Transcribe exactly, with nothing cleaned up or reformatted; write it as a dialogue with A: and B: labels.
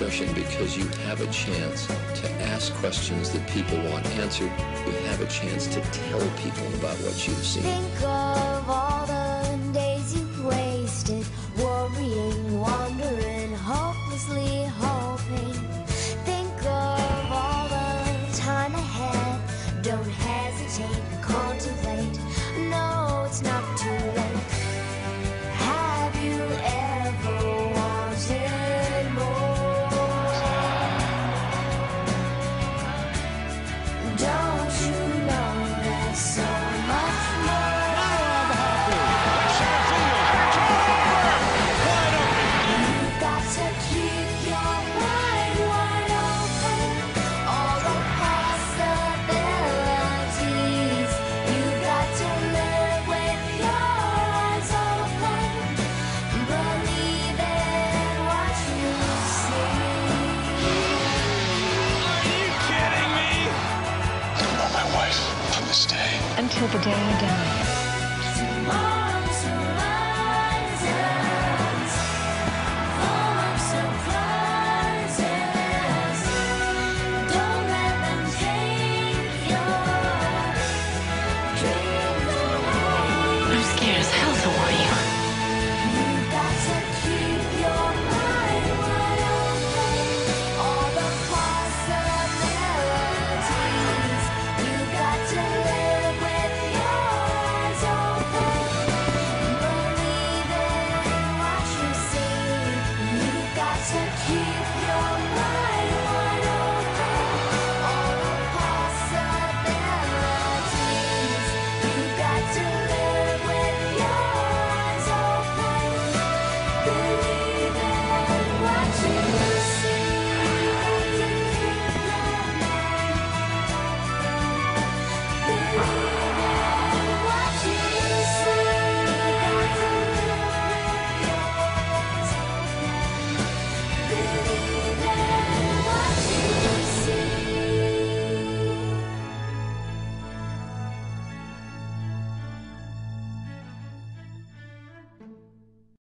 A: discussion because you have a chance to ask questions that people want answered. You have a chance to tell people about what you've seen.
B: Think of all the days you've wasted, worrying, wandering, hopelessly hoping. Think of all the time ahead. Don't hesitate, contemplate. No, it's not too late. Have you ever wanted more? Don't you know there's so much more? You've got to keep your mind wide open. All the possibilities. You've got to live with your eyes open. Believe in what you see.
C: Are you kidding me?
D: I want my wife from this day.
E: Until the day you die.